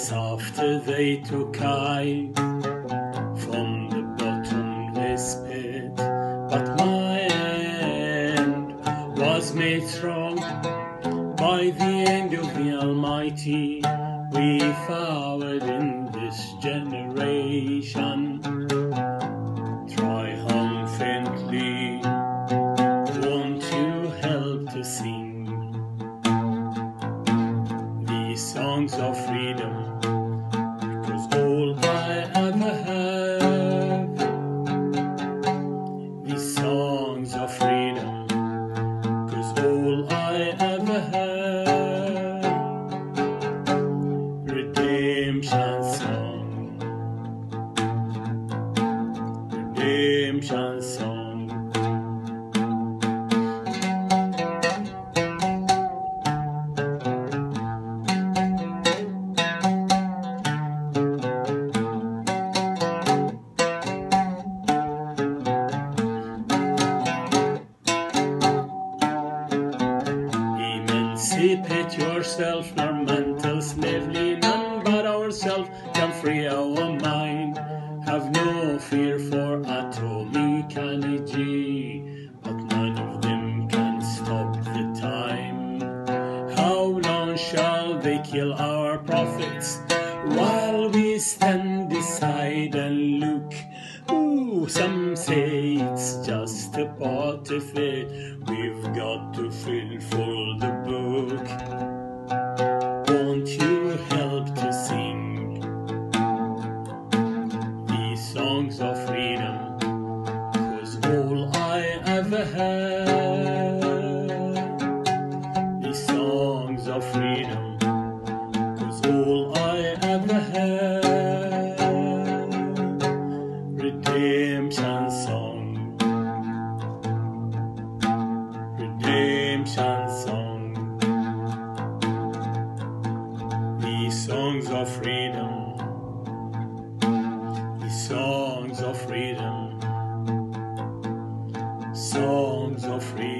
Years after they took I from the bottomless pit, but my end was made strong by the hand of the Almighty. We forward in this generation triumphantly. Won't you help to sing these songs of freedom? Because all I ever have, these songs of freedom. Because all I ever have, redemption song, redemption song. Emancipate yourself, nor mental slavery, none but ourselves can free our mind. Have no fear for atomic energy, but none of them can stop the time. How long shall they kill our prophets while we stand aside and look? Ooh, some say it's just a part of it. We've got to fulfill the book. Won't you help to sing these songs of freedom? 'Cause all I ever had, these songs of freedom. 'Cause all I ever had, redemption song, redemption song. These songs of freedom, these songs of freedom, songs of freedom.